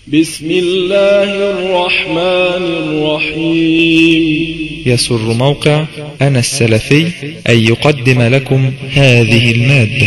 بسم الله الرحمن الرحيم. يسر موقع أنا السلفي أن يقدم لكم هذه المادة.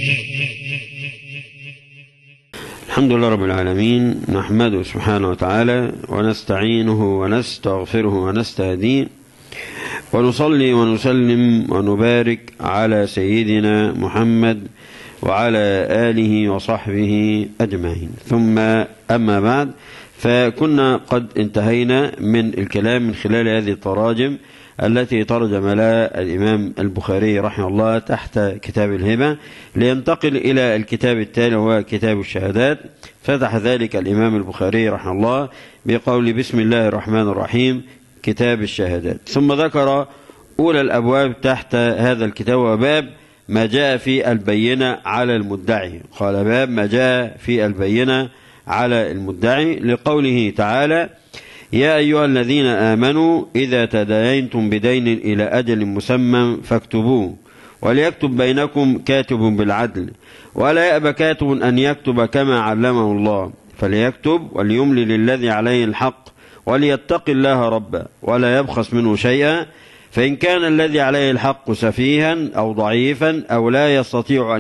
الحمد لله رب العالمين، نحمده سبحانه وتعالى ونستعينه ونستغفره ونستهديه، ونصلي ونسلم ونبارك على سيدنا محمد وعلى آله وصحبه أجمعين. ثم أما بعد، فكنا قد انتهينا من الكلام من خلال هذه التراجم التي ترجم لها الإمام البخاري رحمه الله تحت كتاب الهبة، لينتقل إلى الكتاب التالي وهو كتاب الشهادات. فتح ذلك الإمام البخاري رحمه الله بقول بسم الله الرحمن الرحيم كتاب الشهادات، ثم ذكر أولى الأبواب تحت هذا الكتاب وباب ما جاء في البينة على المدعي. قال باب ما جاء في البينة على المدعي لقوله تعالى يا أيها الذين آمنوا إذا تداينتم بدين إلى أجل مسمى فاكتبوه وليكتب بينكم كاتب بالعدل ولا يأبى كاتب أن يكتب كما علمه الله فليكتب وليملل الذي عليه الحق وليتق الله ربه ولا يبخس منه شيئا، فإن كان الذي عليه الحق سفيها أو ضعيفا أو لا يستطيع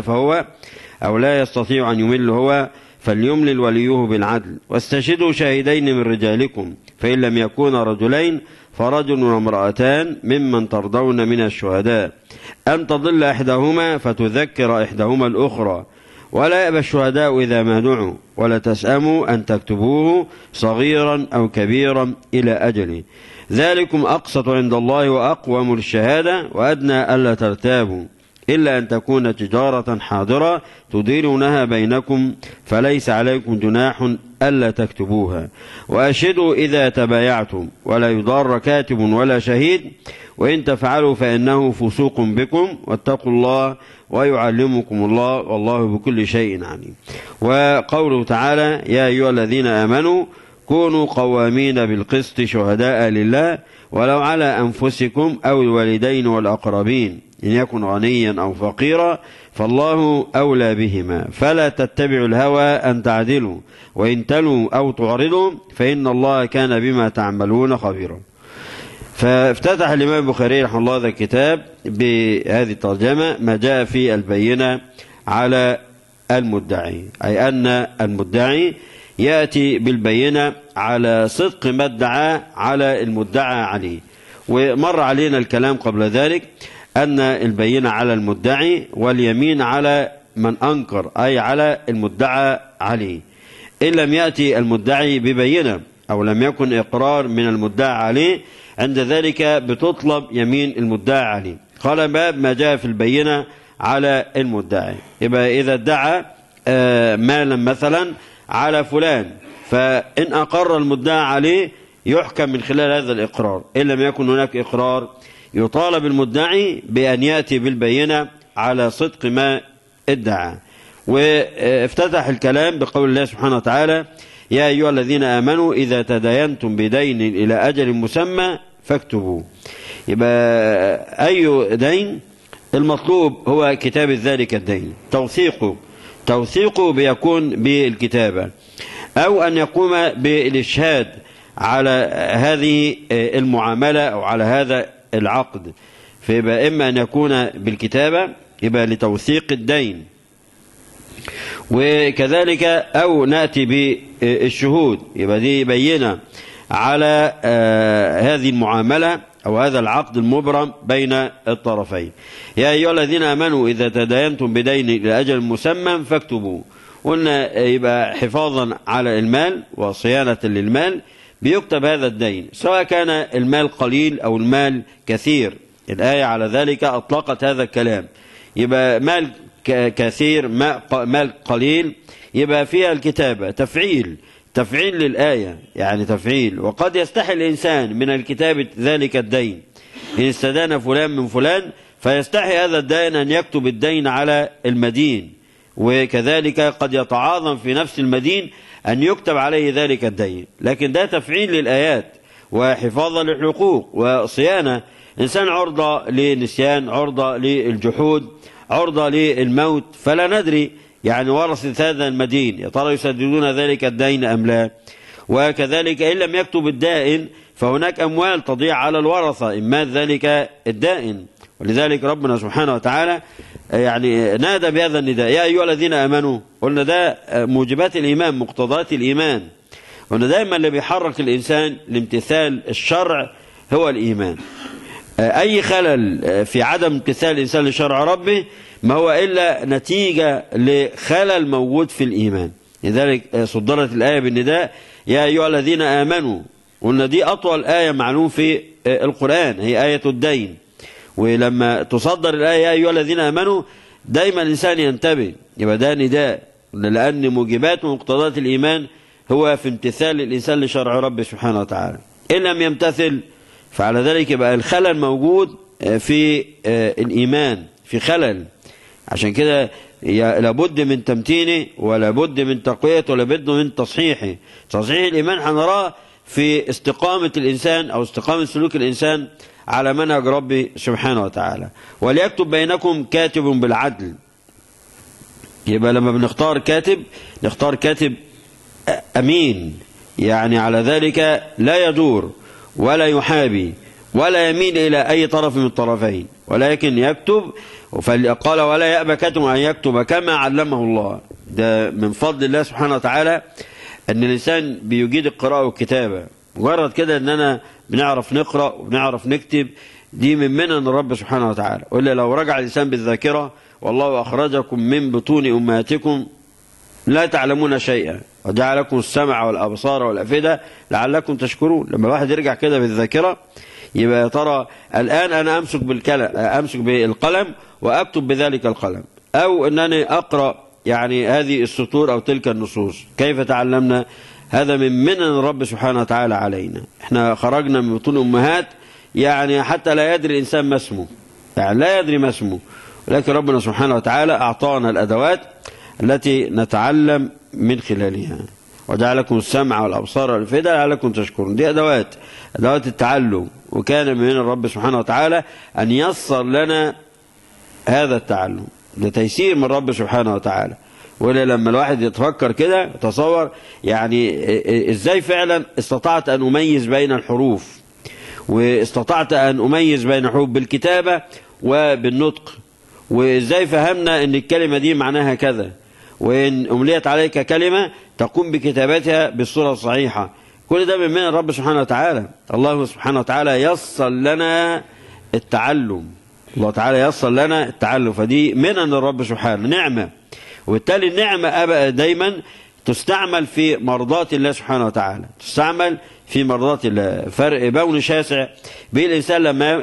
أن يمل هو فليملل وليه بالعدل واستشهدوا شاهدين من رجالكم، فإن لم يكونا رجلين فرجل وامرأتان ممن ترضون من الشهداء أن تضل إحداهما فتذكر إحداهما الأخرى، ولا يأبى الشهداء إذا ما دعوا ولا تسأموا أن تكتبوه صغيرا أو كبيرا إلى أجله، ذلكم أقسط عند الله وأقوم للشهادة وأدنى ألا ترتابوا إلا أن تكون تجارة حاضرة تديرونها بينكم فليس عليكم جناح ألا تكتبوها، وأشهدوا إذا تبايعتم ولا يضار كاتب ولا شهيد، وإن تفعلوا فإنه فسوق بكم واتقوا الله ويعلمكم الله والله بكل شيء عليم. وقوله تعالى يا أيها الذين آمنوا كونوا قوامين بالقسط شهداء لله ولو على أنفسكم أو الوالدين والأقربين إن يكن غنيا أو فقيرا فالله أولى بهما فلا تتبعوا الهوى أن تعدلوا وإن تلوا أو تعرضوا فإن الله كان بما تعملون خبيرا. فافتتح الإمام البخاري رحمه الله هذا الكتاب بهذه الترجمة ما جاء في البينة على المدعي، أي أن المدعي يأتي بالبينة على صدق ما ادعى على المدعى عليه. ومر علينا الكلام قبل ذلك أن البينة على المدعي واليمين على من أنكر، أي على المدعى عليه. إن لم يأتي المدعي ببينة أو لم يكن إقرار من المدعى عليه عند ذلك بتطلب يمين المدعى عليه. قال باب ما جاء في البينة على المدعي، يبقى إذا ادعى مالا مثلا على فلان فإن أقر المدعى عليه يحكم من خلال هذا الإقرار، إن لم يكن هناك إقرار يطالب المدعي بأن يأتي بالبينة على صدق ما ادعى. وافتتح الكلام بقول الله سبحانه وتعالى يا أيها الذين آمنوا إذا تداينتم بدين إلى أجل مسمى فاكتبوه. يبقى أي دين المطلوب هو كتابة ذلك الدين، توثيقه بيكون بالكتابة أو أن يقوم بالإشهاد على هذه المعاملة أو على هذا العقد، فيبقى إما أن يكون بالكتابة يبقى لتوثيق الدين، وكذلك أو نأتي بالشهود يبقى دي بينة على هذه المعاملة أو هذا العقد المبرم بين الطرفين. يا أيها الذين آمنوا إذا تداينتم بدين إلى أجل مسمى فاكتبوه. قلنا يبقى حفاظا على المال وصيانة للمال بيكتب هذا الدين سواء كان المال قليل أو المال كثير. الآية على ذلك أطلقت هذا الكلام، يبقى مال كثير مال قليل يبقى فيها الكتابة تفعيل للآية، يعني تفعيل. وقد يستحي الإنسان من الكتابة ذلك الدين، إن استدان فلان من فلان فيستحي هذا الدين أن يكتب الدين على المدين، وكذلك قد يتعاظم في نفس المدين أن يكتب عليه ذلك الدين، لكن ده تفعيل للآيات وحفاظا للحقوق وصيانة. إنسان عرضة للنسيان، عرضة للجحود، عرضة للموت، فلا ندري يعني ورثة هذا المدين يا ترى يسددون ذلك الدين أم لا؟ وكذلك إن لم يكتب الدائن فهناك أموال تضيع على الورثة إن مات ذلك الدائن. ولذلك ربنا سبحانه وتعالى يعني نادى بهذا النداء يا أيها الذين آمنوا. قلنا ده موجبات الإيمان، مقتضات الإيمان. قلنا دائما اللي بيحرك الإنسان لامتثال الشرع هو الإيمان. أي خلل في عدم امتثال الإنسان لشرع ربه ما هو إلا نتيجة لخلل موجود في الإيمان. لذلك صدرت الآية بالنداء يا أيها الذين آمنوا. قلنا دي أطول آية معلوم في القرآن، هي آية الدين. ولما تصدر الآية يا أيها الذين آمنوا دايما الإنسان ينتبه، يبقى ده نداء، لأن موجبات ومقتضات الإيمان هو في امتثال الإنسان لشرع ربه سبحانه وتعالى. إن لم يمتثل فعلى ذلك يبقى الخلل موجود في الإيمان، في خلل. عشان كده لابد من تمتينه ولابد من تقويته ولابد من تصحيحه. تصحيح الإيمان هنراه في استقامة الإنسان أو استقامة سلوك الإنسان على منهج ربي سبحانه وتعالى. وليكتب بينكم كاتب بالعدل. يبقى لما بنختار كاتب نختار كاتب أمين، يعني على ذلك لا يدور ولا يحابي ولا يميل إلى أي طرف من الطرفين، ولكن يكتب. قال ولا يأبى كاتب أن يكتب كما علمه الله. ده من فضل الله سبحانه وتعالى أن الإنسان بيجيد القراءة والكتابة. مجرد كده أننا بنعرف نقرأ وبنعرف نكتب دي من منن الرب سبحانه وتعالى. وإلا لو رجع الإنسان بالذاكرة والله أخرجكم من بطون أمهاتكم لا تعلمون شيئا وجعلكم السمع والأبصار والأفئدة لعلكم تشكرون. لما الواحد يرجع كده بالذاكرة يبقى يا ترى الآن أنا أمسك بالقلم وأكتب بذلك القلم، أو أنني أقرأ يعني هذه السطور أو تلك النصوص. كيف تعلمنا؟ هذا من منن الرب سبحانه وتعالى علينا. احنا خرجنا من بطون أمهات يعني حتى لا يدري الإنسان ما اسمه، يعني لا يدري ما اسمه، ولكن ربنا سبحانه وتعالى أعطانا الأدوات التي نتعلم من خلالها. وجعلكم السمع والأبصار والأفئدة لعلكم تشكرون. دي أدوات التعلم، وكان من الرب سبحانه وتعالى أن ييسر لنا هذا التعلم. ده تيسير من الرب سبحانه وتعالى. ولا لما الواحد يتفكر كده يتصور يعني ازاي فعلا استطعت أن أميز بين الحروف، واستطعت أن أميز بين الحروف بالكتابة وبالنطق، وازاي فهمنا ان الكلمة دي معناها كذا، وإن أمليت عليك كلمة تقوم بكتابتها بالصورة الصحيحة. كل ده من الرب سبحانه وتعالى. الله سبحانه وتعالى يصل لنا التعلم، الله تعالى يصل لنا التعلم، فدي من الرب سبحانه نعمة. وبالتالي النعمة دايما تستعمل في مرضات الله سبحانه وتعالى، تستعمل في مرضات الله. فرق بون شاسع بين الإنسان لما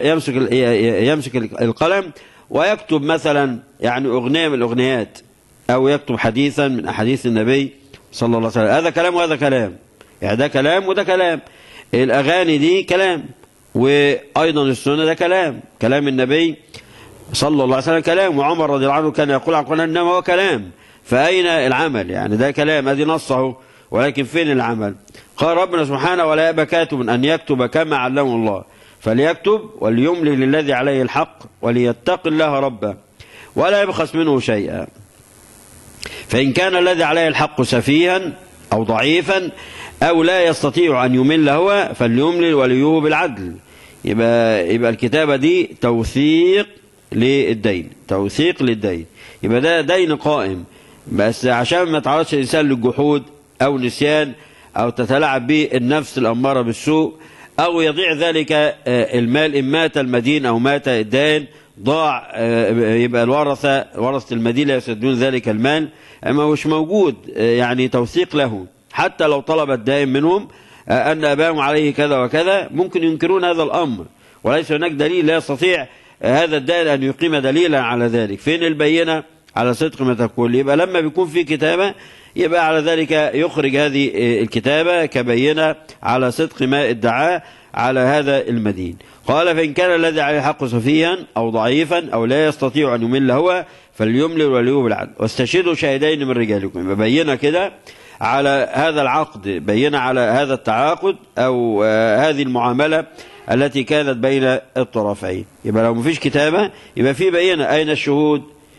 يمسك القلم ويكتب مثلا يعني أغنية من الأغنيات، أو يكتب حديثا من أحاديث النبي صلى الله عليه وسلم. هذا كلام وهذا كلام، يعني ده كلام وده كلام. الأغاني دي كلام، وأيضا السنة ده كلام النبي صلى الله عليه وسلم كلام. وعمر رضي الله عنه كان يقول عن القرآن إنما هو كلام، فأين العمل؟ يعني ده كلام هذه نصه، ولكن فين العمل؟ قال ربنا سبحانه ولا يأبى كاتب أن يكتب كما علمه الله فليكتب وليملي للذي عليه الحق وليتق الله ربه ولا يبخس منه شيئا. فإن كان الذي عليه الحق سفيها أو ضعيفا أو لا يستطيع أن يمل هو فليملل وليه بالعدل. يبقى الكتابة دي توثيق للدين، توثيق للدين. يبقى ده دين قائم، بس عشان ما تعرضش الإنسان للجحود أو نسيان أو تتلاعب به النفس الأمارة بالسوء أو يضيع ذلك المال. إن مات المدين أو مات الدائن ضاع، يبقى ورثة المدين لا يسدون ذلك المال، أما مش موجود يعني توثيق له. حتى لو طلب الدائن منهم أن أباهم عليه كذا وكذا ممكن ينكرون هذا الأمر، وليس هناك دليل، لا يستطيع هذا الدائن أن يقيم دليلا على ذلك. فين البينة على صدق ما تقول؟ يبقى لما بيكون في كتابة يبقى على ذلك يخرج هذه الكتابة كبينة على صدق ما ادعاه على هذا المدين. قال فإن كان الذي عليه الحق سفيها أو ضعيفا أو لا يستطيع أن يمل هو فليملل وليه بالعدل واستشهدوا شاهدين من رجالكم. يبقى بينة كده على هذا العقد، بينة على هذا التعاقد أو هذه المعاملة التي كانت بين الطرفين. يبقى لو مفيش كتابة يبقى في بينة. أين الشهود؟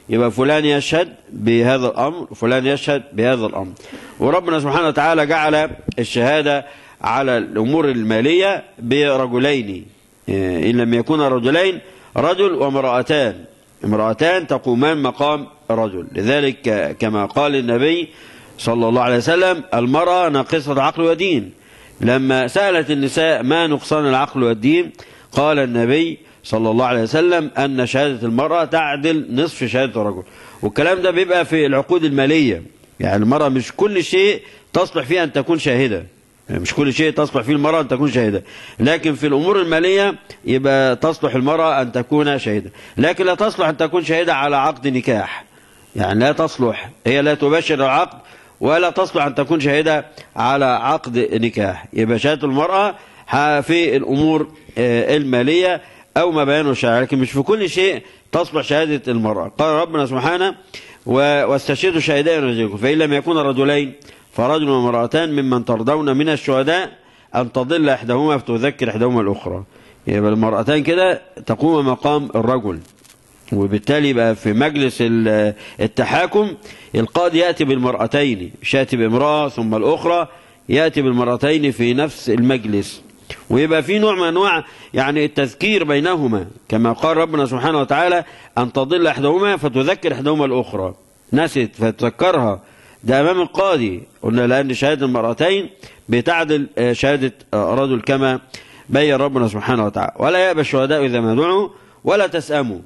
يبقى فلان يشهد بهذا الأمر، فلان يشهد بهذا الأمر. وربنا سبحانه وتعالى جعل الشهادة على الأمور المالية برجلين، إن لم يكون رجلين رجل وامرأتان، امرأتان تقومان مقام رجل. لذلك كما قال النبي صلى الله عليه وسلم: المرأة ناقصة عقل ودين. لما سألت النساء ما نقصان العقل والدين، قال النبي صلى الله عليه وسلم أن شهادة المرأة تعدل نصف شهادة الرجل. والكلام ده بيبقى في العقود المالية، يعني المرأة مش كل شيء تصلح فيه أن تكون شاهدة، مش كل شيء تصلح فيه المرأة أن تكون شاهدة، لكن في الأمور المالية يبقى تصلح المرأة أن تكون شاهدة، لكن لا تصلح أن تكون شاهدة على عقد نكاح، يعني لا تصلح، هي لا تباشر العقد ولا تصلح أن تكون شاهدة على عقد نكاح. يبقى شهادة المرأة في الأمور المالية أو ما بيانه الشرع، لكن مش في كل شيء تصلح شهادة المرأة. قال ربنا سبحانه: واستشهدوا شهدين من رجلكم فإن لم يكون رجلين فرجل وامرأتان ممن ترضون من الشهداء أن تضل إحداهما فتذكر إحداهما الأخرى. يبقى المرأتان كده تقوم مقام الرجل، وبالتالي بقى في مجلس التحاكم القاضي يأتي بالمرأتين، مش يأتي بامرأة ثم الأخرى، يأتي بالمرأتين في نفس المجلس، ويبقى في نوع من أنواع يعني التذكير بينهما، كما قال ربنا سبحانه وتعالى: أن تضل إحداهما فتذكر إحداهما الأخرى، نسيت فتذكرها، ده أمام القاضي. قلنا لأن شهادة المرأتين بتعدل شهادة رجل كما بين ربنا سبحانه وتعالى. ولا يأبى الشهداء إذا ما دعوا ولا تسأموا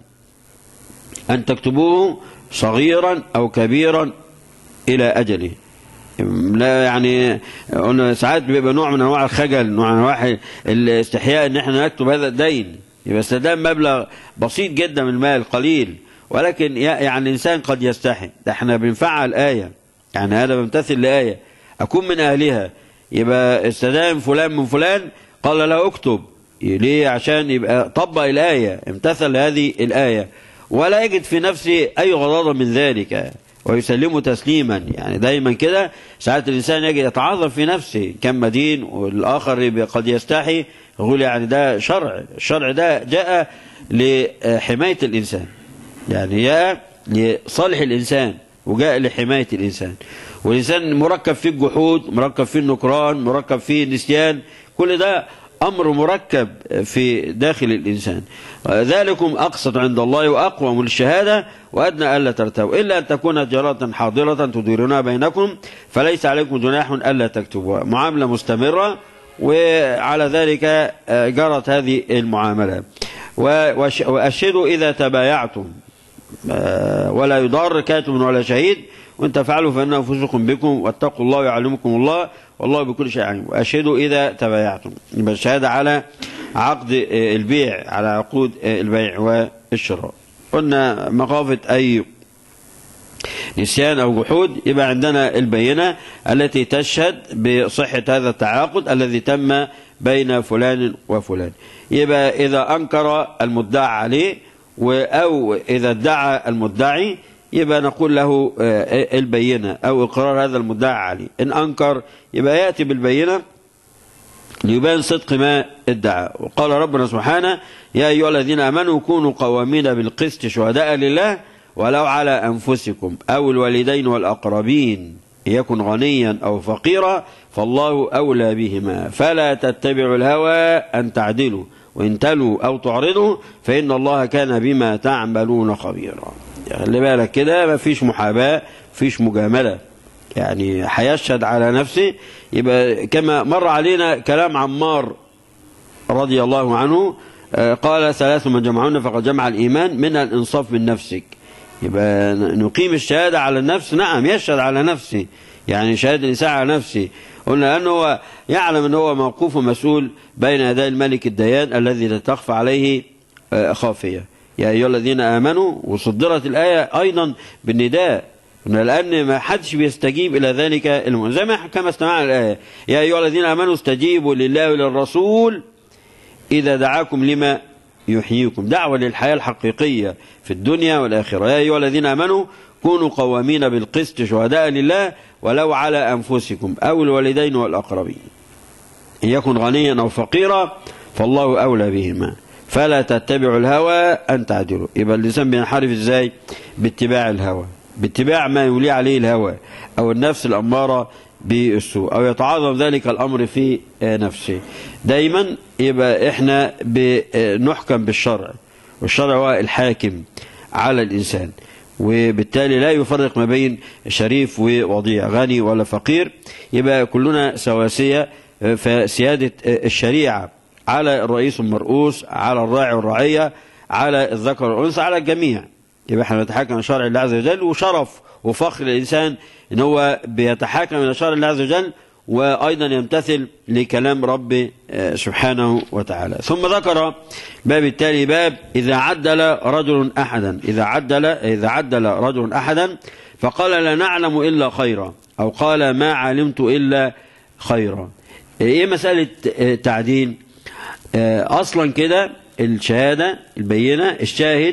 أن تكتبوه صغيرا أو كبيرا إلى أجله. لا يعني ساعات بيبقى نوع من أنواع الخجل، نوع من أنواع الاستحياء إن احنا نكتب هذا الدين، يبقى استدام مبلغ بسيط جدا من المال قليل، ولكن يعني الإنسان قد يستحي. ده احنا بنفعل آية، يعني هذا بمتثل لآية أكون من أهلها، يبقى استدام فلان من فلان قال له اكتب، ليه؟ عشان يبقى طبق الآية، امتثل هذه الآية، ولا يجد في نفسه أي غضاضة من ذلك، ويسلمه تسليما. يعني دايما كده ساعات الإنسان يجي يتعاظم في نفسه كم مدين، والآخر قد يستحي يقول يعني ده شرع، الشرع ده جاء لحماية الإنسان، يعني جاء لصالح الإنسان وجاء لحماية الإنسان. والإنسان مركب فيه الجحود، مركب فيه النكران، مركب فيه النسيان، كل ده أمر مركب في داخل الإنسان. ذلكم أقسط عند الله وأقوم للشهادة وأدنى ألا ترتابوا إلا أن تكون تجارة حاضرة تديرونها بينكم فليس عليكم جناح ألا تكتبوها. معاملة مستمرة، وعلى ذلك جرت هذه المعاملة. وأشهدوا إذا تبايعتم ولا يضار كاتب ولا شهيد وإن تفعلوا فإن أنفسكم بكم واتقوا الله ويعلمكم الله والله بكل شيء عليم. وأشهدوا إذا تبايعتم، يبقى الشهادة على عقد البيع، على عقود البيع والشراء. قلنا مخافة أي نسيان أو جحود يبقى عندنا البينة التي تشهد بصحة هذا التعاقد الذي تم بين فلان وفلان. يبقى إذا أنكر المدعى عليه أو إذا ادعى المدعي يبقى نقول له البينة أو إقرار هذا المدعى عليه. إن أنكر يبقى يأتي بالبينة ليبان صدق ما ادعى. وقال ربنا سبحانه: يا أيها الذين آمنوا كونوا قوامين بالقسط شهداء لله ولو على أنفسكم أو الوالدين والأقربين يكن غنيا أو فقيرا فالله أولى بهما فلا تتبعوا الهوى أن تعدلوا وإن تلوا أو تعرضوا فإن الله كان بما تعملون خبيرا. خلي بالك كده، ما فيش محاباة، فيش مجاملة، يعني هيشهد على نفسه. يبقى كما مر علينا كلام عمار رضي الله عنه قال: ثلاث من جمعون فقد جمع الإيمان من الإنصاف من نفسك. يبقى نقيم الشهادة على النفس، نعم يشهد على نفسه، يعني شهادة الإنسان على نفسه. قلنا أنه هو يعلم أنه هو موقوف ومسؤول بين يدي الملك الديان الذي لا تخفى عليه خافية. يا أيها الذين آمنوا، وصدرت الآية أيضا بالنداء، لأن ما حدش بيستجيب إلى ذلك زي ما كما استمعنا الآية: يا أيها الذين آمنوا استجيبوا لله وللرسول إذا دعاكم لما يحييكم. دعوة للحياة الحقيقية في الدنيا والآخرة. يا أيها الذين آمنوا كونوا قوامين بالقسط شهداء لله ولو على أنفسكم أو الوالدين والأقربين إن يكن غنيا أو فقيرا فالله أولى بهما فلا تتبعوا الهوى أن تعدلوا. يبقى الإنسان بينحرف إزاي؟ باتباع الهوى، باتباع ما يولي عليه الهوى أو النفس الأمارة بالسوء، أو يتعاظم ذلك الأمر في نفسه. دايما يبقى إحنا بنحكم بالشرع، والشرع هو الحاكم على الإنسان، وبالتالي لا يفرق ما بين شريف ووضيع، غني ولا فقير، يبقى كلنا سواسية. فسيادة الشريعة على الرئيس والمرؤوس، على الراعي والرعية، على الذكر والأنثى، على الجميع. يبقى احنا نتحاكم إلى شرع الله عز وجل، وشرف وفخر الإنسان إن هو بيتحاكم إلى شرع الله عز وجل، وأيضا يمتثل لكلام ربي سبحانه وتعالى. ثم ذكر باب التالي، باب إذا عدل رجل أحدا، إذا عدل رجل أحدا فقال لا نعلم إلا خيرا، أو قال ما علمت إلا خيرا. إيه مسألة تعديل؟ أصلا كده الشهادة البينة، الشاهد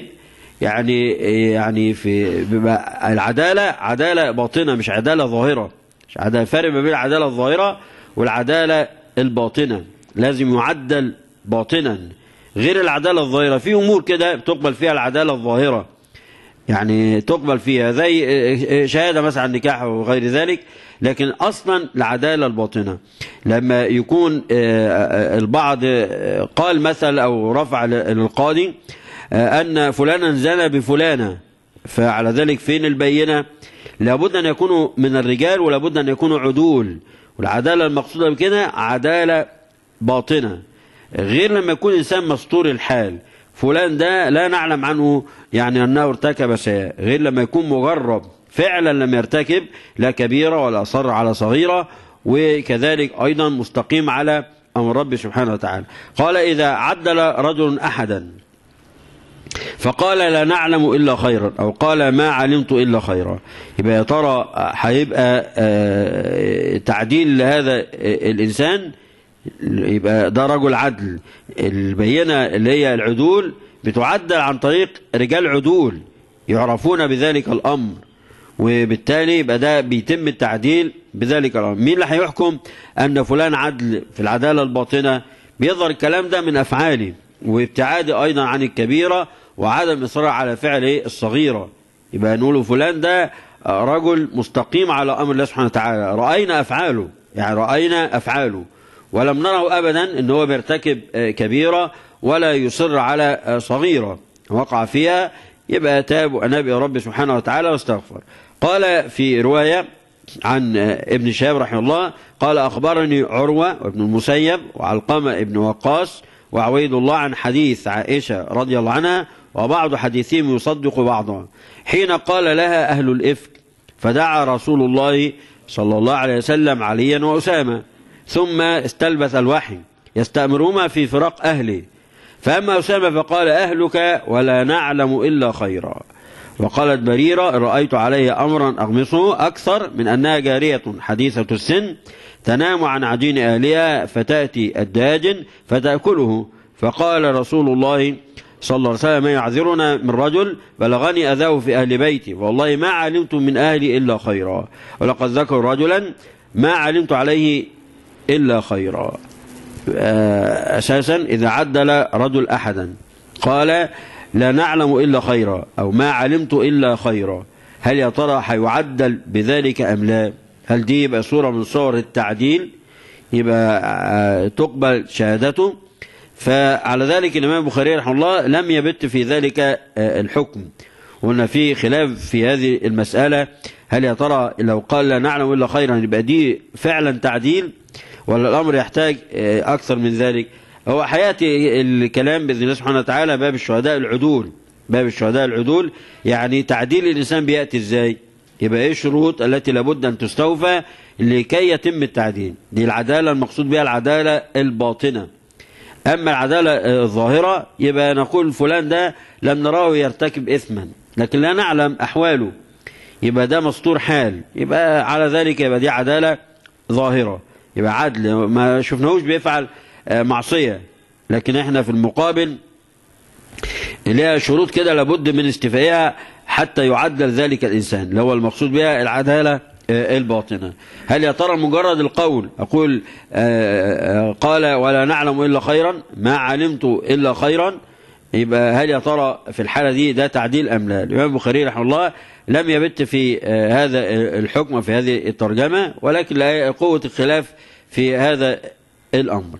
يعني في العدالة عدالة باطنة مش عدالة ظاهرة. فرق ما بين العدالة الظاهرة والعدالة الباطنة، لازم يعدل باطنا غير العدالة الظاهرة. في أمور كده بتقبل فيها العدالة الظاهرة، يعني تقبل فيها زي شهادة مثلا عن نكاح وغير ذلك، لكن أصلا العدالة الباطنة لما يكون البعض قال مثل أو رفع للقاضي أن فلانا زنى بفلانة، فعلى ذلك فين البينة؟ لابد أن يكونوا من الرجال، ولابد أن يكونوا عدول، والعدالة المقصودة بكده عدالة باطنة، غير لما يكون إنسان مستور الحال، فلان ده لا نعلم عنه يعني أنه ارتكب شيء، غير لما يكون مجرب فعلا لم يرتكب لا كبيرة ولا أصر على صغيرة، وكذلك أيضا مستقيم على أمر ربي سبحانه وتعالى. قال إذا عدل رجل أحدا فقال لا نعلم إلا خيرا، أو قال ما علمت إلا خيرا، يبقى يا ترى هيبقى تعديل لهذا الإنسان؟ يبقى ده رجل عدل. البينة اللي هي العدول بتعدل عن طريق رجال عدول يعرفون بذلك الأمر، وبالتالي يبقى ده بيتم التعديل بذلك الأمر. مين اللي هيحكم أن فلان عدل في العدالة الباطنة؟ بيظهر الكلام ده من أفعاله، وابتعاده أيضا عن الكبيرة، وعدم إصرار على فعل الصغيرة. يبقى نقول فلان ده رجل مستقيم على أمر الله سبحانه وتعالى، رأينا أفعاله، يعني رأينا أفعاله ولم نره أبدا أنه بيرتكب كبيرة ولا يصر على صغيرة وقع فيها، يبقى تاب وأناب إلى رب سبحانه وتعالى واستغفر. قال في رواية عن ابن شهاب رحمه الله قال أخبرني عروة وابن المسيب وعلقمة ابن وقاص وعويد الله عن حديث عائشة رضي الله عنها، وبعض حديثهم يصدق بعضها، حين قال لها أهل الإفك فدعا رسول الله صلى الله عليه وسلم عليا وأسامة، ثم استلبث الوحي يستأمرهما في فراق أهله، فأما أسامة فقال أهلك ولا نعلم إلا خيرا. وقالت بريرة رأيت عليه أمرا أغمصه أكثر من أنها جارية حديثة السن تنام عن عجين أهلها فتأتي الداجن فتأكله، فقال رسول الله صلى الله عليه وسلم يعذرنا من رجل بلغني أذاه في أهل بيتي والله ما علمت من أهلي إلا خيرا، ولقد ذكر رجلا ما علمت عليه إلا خيرا. أساسا إذا عدل رجل أحدا قال لا نعلم إلا خيرا أو ما علمت إلا خيرا، هل يا ترى هيعدل بذلك أم لا؟ هل دي يبقى صورة من صور التعديل، يبقى تقبل شهادته؟ فعلى ذلك الإمام البخاري رحمه الله لم يبت في ذلك الحكم، وقلنا في خلاف في هذه المسألة، هل يا ترى لو قال لا نعلم إلا خيرا يبقى دي فعلا تعديل، ولا الأمر يحتاج أكثر من ذلك؟ هو حياتي الكلام بإذن الله سبحانه وتعالى باب الشهداء العدول، باب الشهداء العدول، يعني تعديل الإنسان بيأتي إزاي؟ يبقى إيه الشروط التي لابد أن تستوفى لكي يتم التعديل؟ دي العدالة المقصود بها العدالة الباطنة. أما العدالة الظاهرة يبقى نقول فلان ده لم نراه يرتكب إثما لكن لا نعلم أحواله، يبقى ده مستور حال، يبقى على ذلك يبقى دي عدالة ظاهرة، يبقى عدل ما شفناهوش بيفعل معصية، لكن احنا في المقابل لها شروط كده لابد من استيفائها حتى يعدل ذلك الإنسان، اللي هو المقصود بها العدالة الباطنة. هل يا ترى مجرد القول أقول قال ولا نعلم إلا خيرا ما علمت إلا خيرا، يبقى هل يا ترى في الحالة دي ده تعديل أم لا؟ الإمام البخاري رحمه الله لم يبت في هذا الحكم وفي هذه الترجمة، ولكن قوة الخلاف في هذا الأمر.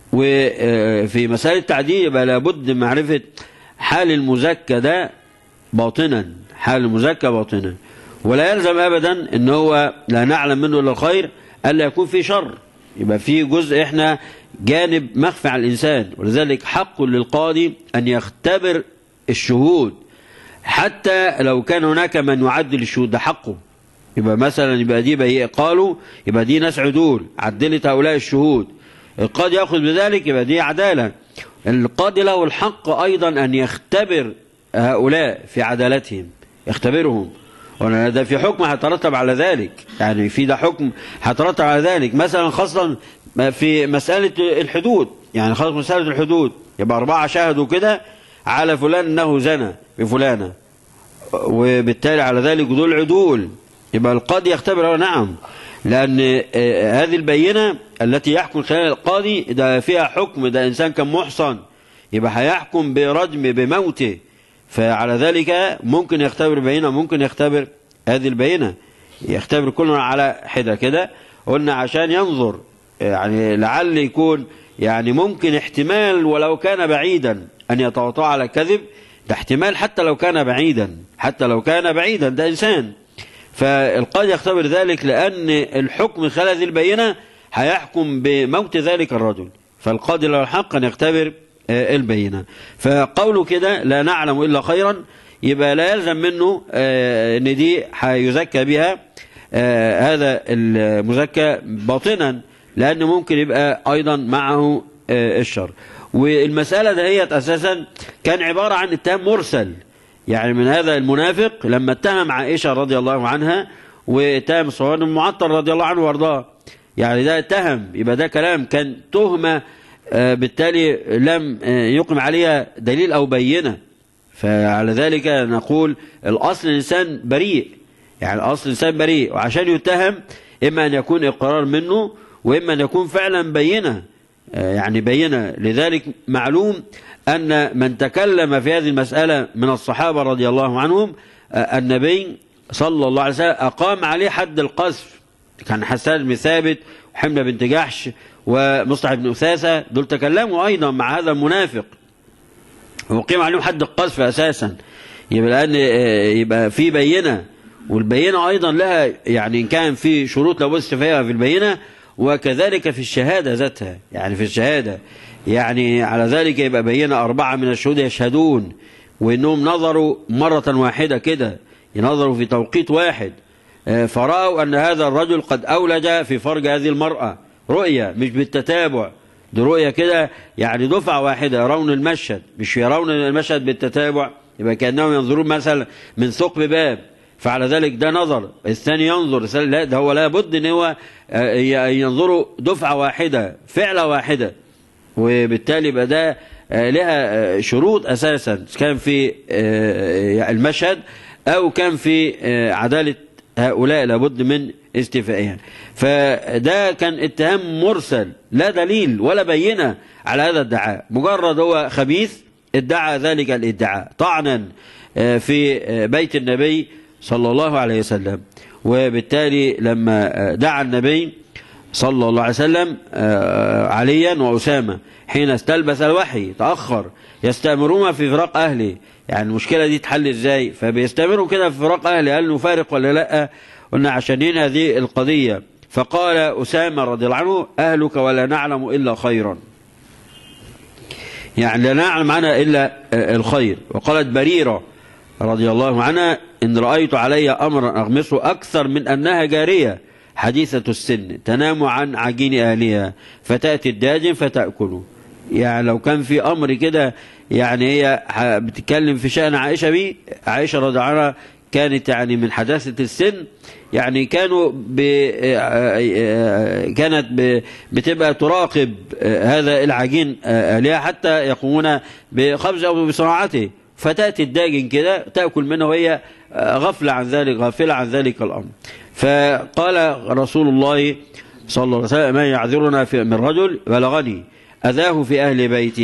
وفي مسألة التعديل يبقى لابد من معرفة حال المزكى ده باطنا، حال المزكى باطنا، ولا يلزم أبدا إن هو لا نعلم منه إلا الخير ألا يكون في شر. يبقى في جزء إحنا جانب مخفي على الإنسان، ولذلك حق للقاضي أن يختبر الشهود حتى لو كان هناك من يعدل الشهود، ده حقه. يبقى مثلا يبقى دي قالوا يبقى دي ناس عدول عدلت هؤلاء الشهود، القاضي يأخذ بذلك، يبقى دي عدالة. القاضي له الحق أيضا أن يختبر هؤلاء في عدالتهم، يختبرهم، وده في حكم هيترتب على ذلك، يعني في ده حكم هيترتب على ذلك. مثلا خاصة في مسألة الحدود، يعني خاصة مسألة الحدود يبقى 4 شاهدوا كده على فلان أنه زنى بفلانة، وبالتالي على ذلك دول عدول، يبقى القاضي يختبر نعم، لأن هذه البينة التي يحكم خلال القاضي ده فيها حكم، ده إنسان كان محصن يبقى هيحكم برجم بموته، فعلى ذلك ممكن يختبر بينة، ممكن يختبر هذه البينة، يختبر كلنا على حدة كده. قلنا عشان ينظر، يعني لعل يكون يعني ممكن احتمال ولو كان بعيدا أن يتواطأ على الكذب، ده احتمال حتى لو كان بعيدا، حتى لو كان بعيدا ده إنسان، فالقاضي يختبر ذلك لأن الحكم خلال هذه البينة هيحكم بموت ذلك الرجل، فالقاضي له الحق أن يختبر البينة. فقوله كده لا نعلم إلا خيرا يبقى لا يلزم منه أن دي هيزكى بها هذا المزكى باطنا، لأنه ممكن يبقى أيضا معه الشر. والمسألة دهيت أساسا كان عبارة عن اتهام مرسل، يعني من هذا المنافق لما اتهم عائشة رضي الله عنها واتهم صفوان بن معطل رضي الله عنه وارضاه، يعني ده اتهم، يبقى ده كلام كان تهمة، بالتالي لم يقم عليها دليل أو بينة، فعلى ذلك نقول الأصل الإنسان بريء، يعني الأصل الإنسان بريء، وعشان يتهم إما أن يكون إقرار منه وإما أن يكون فعلا بينة، يعني بينة. لذلك معلوم أن من تكلم في هذه المسألة من الصحابة رضي الله عنهم النبي صلى الله عليه وسلم أقام عليه حد القذف، كان حسان بن ثابت وحملة بنت جحش ومصطح بن أثاثة، دول تكلموا أيضا مع هذا المنافق وقيم عليهم حد القذف أساسا، يبقى لأن يبقى في بينة، والبينة أيضا لها يعني إن كان في شروط لابد فيها في البينة، وكذلك في الشهادة ذاتها، يعني في الشهادة يعني على ذلك يبقى بينة 4 من الشهود يشهدون، وإنهم نظروا مرة واحدة كده، ينظروا في توقيت واحد، فرأوا أن هذا الرجل قد أولج في فرج هذه المرأة، رؤية مش بالتتابع، دي رؤية كده يعني دفعة واحدة، يرون المشهد، مش يرون المشهد بالتتابع، يبقى كأنهم ينظرون مثلا من ثقب باب، فعلى ذلك ده نظر، الثاني ينظر، لا ده هو لابد ان هو ينظروا دفعة واحدة، فعلة واحدة، وبالتالي يبقى ده لها شروط أساسا، كان في المشهد أو كان في عدالة هؤلاء لابد من استيفائها. فده كان اتهام مرسل لا دليل ولا بينة على هذا الادعاء، مجرد هو خبيث ادعى ذلك الادعاء طعنا في بيت النبي صلى الله عليه وسلم. وبالتالي لما دعا النبي صلى الله عليه وسلم عليا وأسامة حين استلبس الوحي تأخر، يستأمرون في فراق أهله، يعني المشكلة دي تحل ازاي؟ فبيستمروا كده في فراق أهله، هل نفارق ولا لا؟ قلنا عشان هذه القضية، فقال أسامة رضي الله عنه أهلك ولا نعلم إلا خيرا، يعني لا نعلم عنها إلا الخير. وقالت بريرة رضي الله عنها إن رأيت علي أمرا أغمصه أكثر من أنها جارية حديثة السن تنام عن عجين أهلها فتأتي الداجن فتأكله. يعني لو كان في أمر كده، يعني هي بتتكلم في شأن عائشة بيه، عائشة رضي الله عنها كانت يعني من حداثة السن، يعني كانت بتبقى تراقب هذا العجين أهلها حتى يقومون بخبز أو بصناعته، فتأتي الداجن كده تأكل منه وهي غافلة عن ذلك الأمر. فقال رسول الله صلى الله عليه وسلم ما يعذرنا من رجل بلغني أذاه في أهل بيتي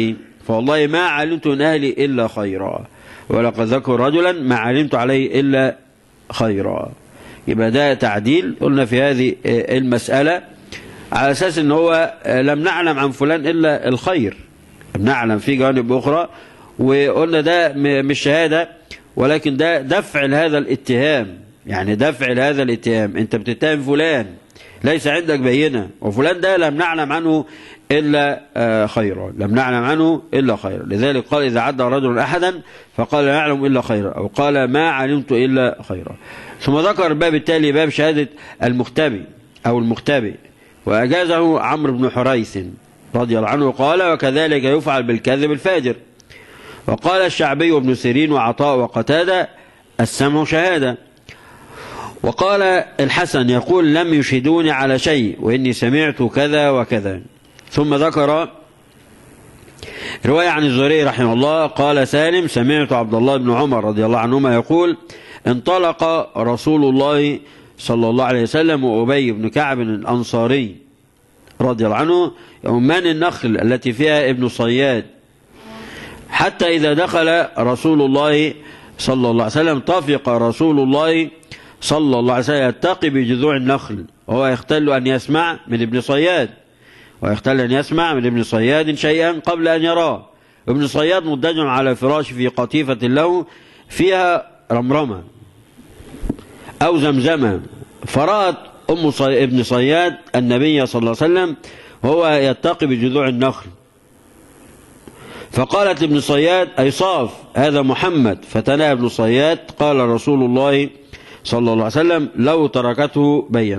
فوالله ما علمت من أهلي إلا خيرا، ولقد ذكر رجلا ما علمت عليه إلا خيرا. يبقى ده تعديل قلنا في هذه المسألة على أساس أنه هو لم نعلم عن فلان إلا الخير، لم نعلم في جوانب أخرى، وقلنا ده مش شهادة ولكن ده دفع هذا الاتهام، يعني دفع هذا الاتهام. أنت بتتهم فلان ليس عندك بينة، وفلان ده لم نعلم عنه إلا خيرا، لم نعلم عنه إلا خيرا. لذلك قال إذا عدى رجل أحدا فقال لا يعلم إلا خيرا، أو قال ما علمت إلا خيرا. ثم ذكر الباب التالي باب شهادة المختبي أو المختبئ، وأجازه عمرو بن حريث رضي الله عنه قال وكذلك يفعل بالكاذب الفاجر. وقال الشعبي وابن سيرين وعطاء وقتادة السمع شهادة. وقال الحسن يقول لم يشهدوني على شيء وإني سمعت كذا وكذا. ثم ذكر رواية عن الزهري رحمه الله قال سالم سمعت عبد الله بن عمر رضي الله عنهما يقول انطلق رسول الله صلى الله عليه وسلم وأبي بن كعب الأنصاري رضي الله عنه يؤمان النخل التي فيها ابن صياد، حتى إذا دخل رسول الله صلى الله عليه وسلم طفق رسول الله صلى الله عليه وسلم يتقي بجذوع النخل، وهو يختل أن يسمع من ابن صياد، ويختل أن يسمع من ابن صياد شيئا قبل أن يراه. ابن صياد مضطجع على فراش في قطيفة له فيها رمرمة أو زمزمة، فرأت ابن صياد النبي صلى الله عليه وسلم وهو يتقي بجذوع النخل، فقالت ابن صياد أي صاف هذا محمد، فتلا ابن صياد قال رسول الله صلى الله عليه وسلم لو تركته بين.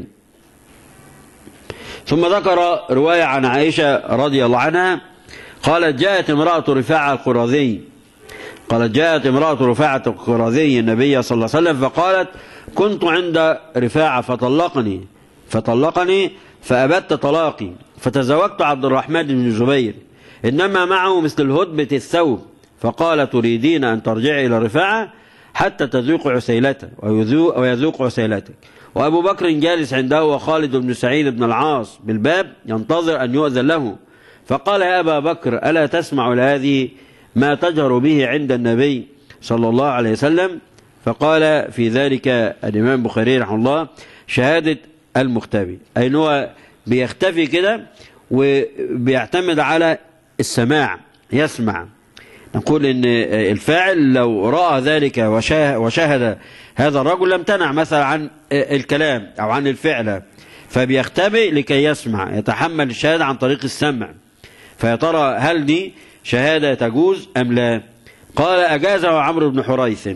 ثم ذكر رواية عن عائشة رضي الله عنها قالت جاءت امرأة رفاعة القرظي، قالت جاءت امرأة رفاعة القرظي النبي صلى الله عليه وسلم فقالت كنت عند رفاعة فطلقني فأبت طلاقي، فتزوجت عبد الرحمن بن الزبير إنما معه مثل الهدبة الثوب، فقال تريدين أن ترجعي إلى رفاعة حتى تذوق عسيلته ويذوق عسيلتك. وأبو بكر جالس عنده وخالد بن سعيد بن العاص بالباب ينتظر أن يؤذن له، فقال يا أبا بكر ألا تسمع لهذه ما تجهر به عند النبي صلى الله عليه وسلم؟ فقال في ذلك الإمام البخاري رحمه الله شهادة المختبي، أي هو بيختفي كده وبيعتمد على السماع، يسمع. نقول إن الفاعل لو رأى ذلك وشاهد هذا الرجل لم تنع مثلا عن الكلام أو عن الفعل، فبيختبئ لكي يسمع، يتحمل الشهادة عن طريق السمع. فيا ترى هل دي شهادة تجوز أم لا؟ قال أجازه عمرو بن حريث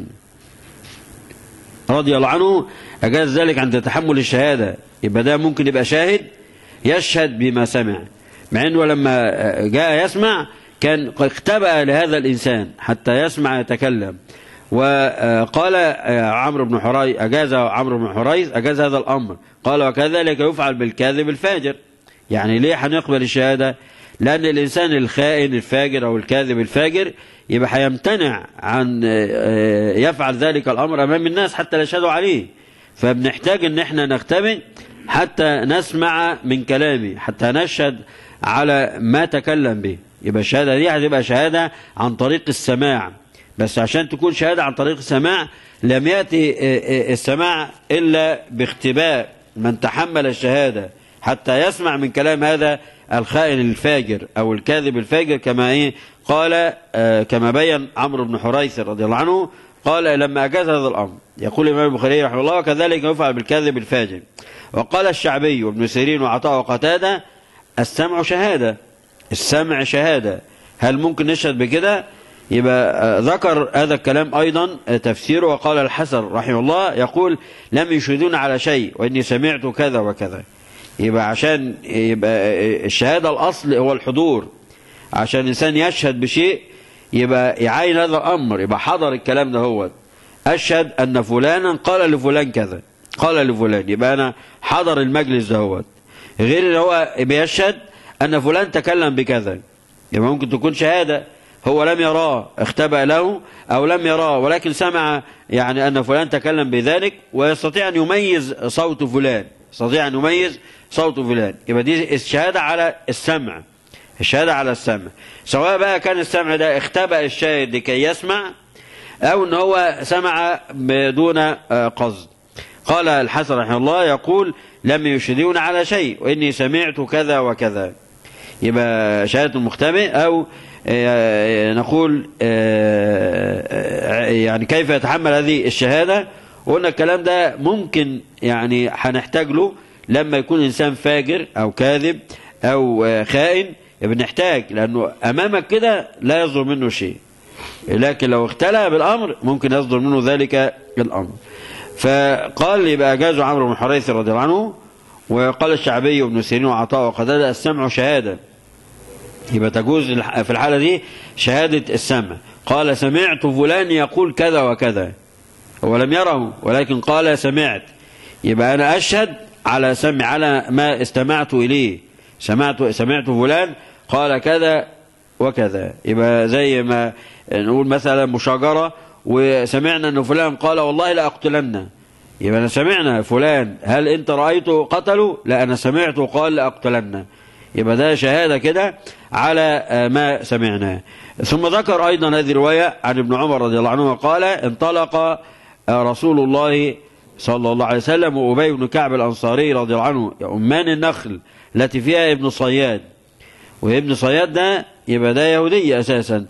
رضي الله عنه، أجاز ذلك عند تحمل الشهادة. يبقى ده ممكن يبقى شاهد يشهد بما سمع، مع أنه لما جاء يسمع كان اختبأ لهذا الإنسان حتى يسمع يتكلم. وقال عمرو بن حريث أجاز عمرو بن حريث أجاز هذا الأمر، قال وكذلك يفعل بالكاذب الفاجر. يعني ليه هنقبل الشهادة؟ لأن الإنسان الخائن الفاجر أو الكاذب الفاجر يبقى هيمتنع عن يفعل ذلك الأمر أمام الناس حتى لا يشهدوا عليه، فبنحتاج أن احنا نختبئ حتى نسمع من كلامه، حتى نشهد على ما تكلم به. يبقى الشهادة دي هتبقى شهادة عن طريق السماع، بس عشان تكون شهادة عن طريق السماع لم يأتي السماع إلا باختباء من تحمل الشهادة حتى يسمع من كلام هذا الخائن الفاجر أو الكاذب الفاجر، كما قال كما بين عمرو بن حريث رضي الله عنه قال لما أجاز هذا الأمر. يقول الإمام البخاري رحمه الله وكذلك يفعل بالكاذب الفاجر. وقال الشعبي وابن سيرين وعطاء وقتادة السمع شهادة، السمع شهادة. هل ممكن نشهد بكده؟ يبقى ذكر هذا الكلام أيضا تفسيره. وقال الحسن رحمه الله يقول لم يشهدون على شيء وإني سمعت كذا وكذا. يبقى عشان يبقى الشهادة الأصل هو الحضور، عشان الإنسان يشهد بشيء يبقى يعاين هذا الأمر، يبقى حضر الكلام ده. هو أشهد أن فلانا قال لفلان كذا، قال لفلان، يبقى أنا حضر المجلس ده. هو غير اللي هو بيشهد أن فلان تكلم بكذا، يبقى ممكن تكون شهادة هو لم يراه، اختبأ له أو لم يراه ولكن سمع يعني أن فلان تكلم بذلك ويستطيع أن يميز صوت فلان، يستطيع أن يميز صوت فلان. يبقى دي الشهادة على السمع، الشهادة على السمع، سواء بقى كان السمع ده اختبأ الشاهد لكي يسمع أو أن هو سمع بدون قصد. قال الحسن رحمه الله يقول لم يشهدون على شيء وإني سمعت كذا وكذا. يبقى شهادة المختبئ، أو نقول يعني كيف يتحمل هذه الشهادة. وقلنا الكلام ده ممكن يعني هنحتاج له لما يكون إنسان فاجر أو كاذب أو خائن، بنحتاج، لأنه أمامك كده لا يصدر منه شيء، لكن لو اختلى بالأمر ممكن يصدر منه ذلك الأمر. فقال يبقى أجازه عمرو بن حريث رضي الله عنه. وقال الشعبي وابن سيرين وعطاء وقتادة السمع شهادة، يبقى تجوز في الحالة دي شهادة السمع. قال سمعت فلان يقول كذا وكذا، هو لم يره ولكن قال سمعت، يبقى أنا أشهد على سمع، على ما استمعت إليه، سمعت فلان قال كذا وكذا. يبقى زي ما نقول مثلا مشاجرة وسمعنا أن فلان قال والله لا أقتلن، يبقى أنا سمعنا فلان هل أنت رأيته قتله؟ لا أنا سمعته قال لا أقتلن، يبقى ده شهادة كده على ما سمعناه. ثم ذكر أيضا هذه الرواية عن ابن عمر رضي الله عنه قال انطلق رسول الله صلى الله عليه وسلم وأبي بن كعب الأنصاري رضي الله عنه يؤمان النخل التي فيها ابن صياد. وابن صياد ده يبقى ده يهودي أساسا،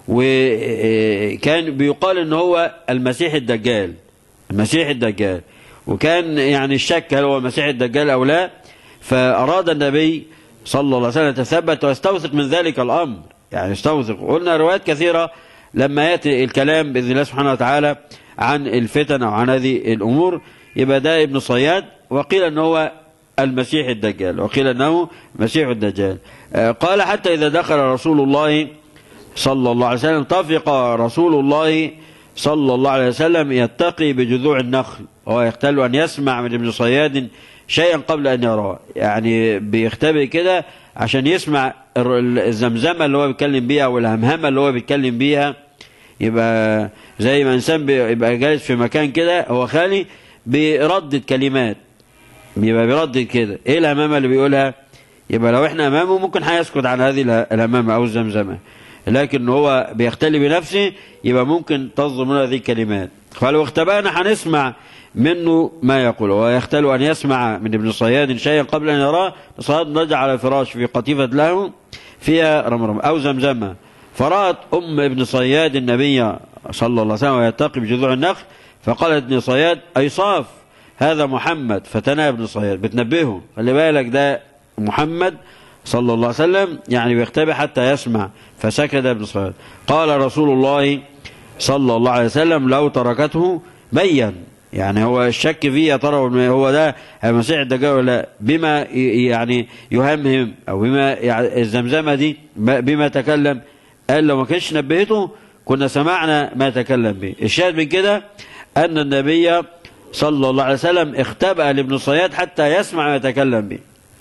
وكان بيقال ان هو المسيح الدجال، المسيح الدجال، وكان يعني الشك هل هو المسيح الدجال أو لا. فأراد النبي صلى الله عليه وسلم يتثبت ويستوثق من ذلك الأمر، يعني يستوثق. قلنا روايات كثيرة لما يأتي الكلام بإذن الله سبحانه وتعالى عن الفتن أو عن هذه الأمور، يبقى ده ابن صياد، وقيل أنه هو المسيح الدجال، وقيل أنه مسيح الدجال. قال حتى إذا دخل رسول الله صلى الله عليه وسلم طفق رسول الله صلى الله عليه وسلم يتقي بجذوع النخل، وهو يختل أن يسمع من ابن صياد شيئا قبل أن يراه، يعني بيختبئ كده عشان يسمع الزمزمة اللي هو بيتكلم بيها والهمهمة اللي هو بيتكلم بيها. يبقى زي ما إنسان بيبقى جالس في مكان كده هو خالي بيردد كلمات، يبقى بيردد كده إيه الهمهمة اللي بيقولها، يبقى لو إحنا أمامه ممكن هيسكت عن هذه الهمهمة أو الزمزمة، لكن هو بيختلي بنفسه يبقى ممكن تصدر منه هذه الكلمات. فلو اختبأنا هنسمع منه ما يقول. ويختل أن يسمع من ابن صياد شيئا قبل أن يراه. صياد نجع على فراش في قطيفة له فيها رمرم أو زمزمة، فرأت أم ابن صياد النبي صلى الله عليه وسلم ويتقي بجذوع النخل، فقالت ابن صياد أي صاف هذا محمد، فتنى ابن صياد بتنبهه خلي بالك ده محمد صلى الله عليه وسلم، يعني بيختبئ حتى يسمع، فسكت ابن صياد. قال رسول الله صلى الله عليه وسلم لو تركته بين، يعني هو الشك فيه يا ترى هو ده المسيح الدجال ولا، بما يعني يهمهم او بما يعني الزمزمه دي بما تكلم. قال لو ما كانش نبهته كنا سمعنا ما تكلم به. الشاهد من كده ان النبي صلى الله عليه وسلم اختبأ لابن صياد حتى يسمع ما يتكلم به،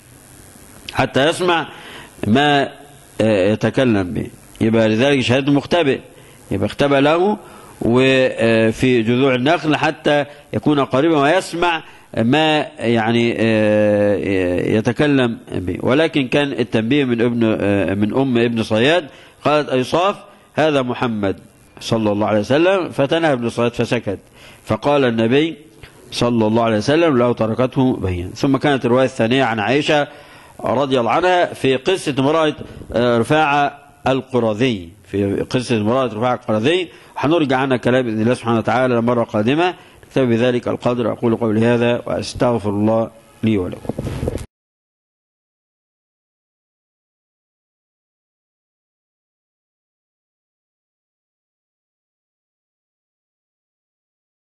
حتى يسمع ما يتكلم به. يبقى لذلك شهادة مختبئ، يبقى اختبأ له وفي جذوع النخل حتى يكون قريبا ويسمع ما يعني يتكلم به. ولكن كان التنبيه من أم ابن صياد قالت أي صاف هذا محمد صلى الله عليه وسلم، فتنهى ابن صياد فسكت. فقال النبي صلى الله عليه وسلم لو تركته بين. ثم كانت الرواية الثانية عن عائشة رضي الله عنها في قصة امرأة رفاعة القرظي، في قصة امرأة رفاعة القرظي، هنرجع عنها كلام بإذن الله سبحانه وتعالى مرة قادمة. نكتفي بذلك القدر. أقول قولي هذا وأستغفر الله لي ولكم.